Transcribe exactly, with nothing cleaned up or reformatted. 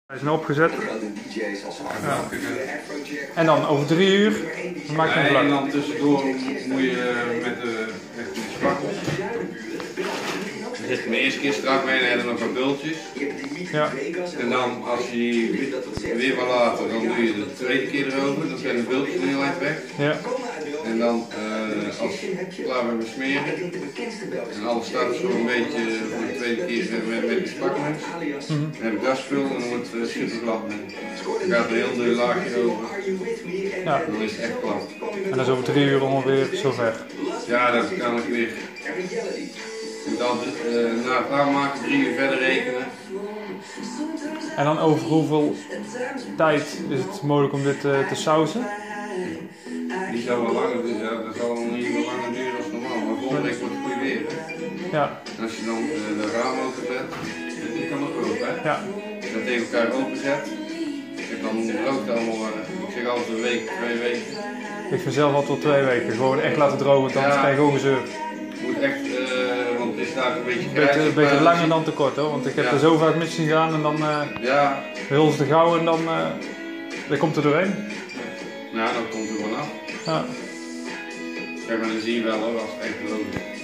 Hij is nu opgezet. Ja. En dan over drie uur maak je een vlak. En dan tussendoor moet je met de, met de spakkels. Dan zet je hem eerst keer strak mee en dan nog wat bultjes. Ja. En dan als je die weer wat later, dan doe je de tweede keer erover. Dan zijn de bultjes heel eind weg. Ja. En dan uh, als je klaar bent met smeren. En alles staat zo een beetje voor de tweede keer met, met de spakmens. Mm-hmm. Dan heb ik dat spul en dan wordt het uh, super glad. Dan gaat er heel dun laagje over. Ja. Dan is het echt glad. En dat is over drie uur ongeveer zover. Ja, dat kan ik weer. Je moet altijd uh, na het aanmaken drie uur verder rekenen. En dan over hoeveel tijd is het mogelijk om dit uh, te sausen? Die zou wel langer duren, ja, dat zal nog niet zo langer duren als normaal, maar volgende week wordt het goed weer. Ja. En als je dan uh, de ramen openzet, die kan ook open, hè? Ja. Als je dat tegen elkaar openzet, dan rookt het allemaal, uh, ik zeg altijd een week, twee weken. Ik vind zelf altijd wel twee weken, gewoon echt laten drogen, dan Ja. krijg je gewoon gezeur. Het moet echt, uh, want het is daar een beetje Een beetje, een beetje langer dan. dan te kort hoor, want ik heb Ja. er zo vaak mis zien gaan en dan uh, Ja. heel ze te gauw en dan, uh, dan komt er doorheen. Nou, dan komt er vanaf. Ja. Kijk, maar dan zie je wel hoor, als het echt droog is.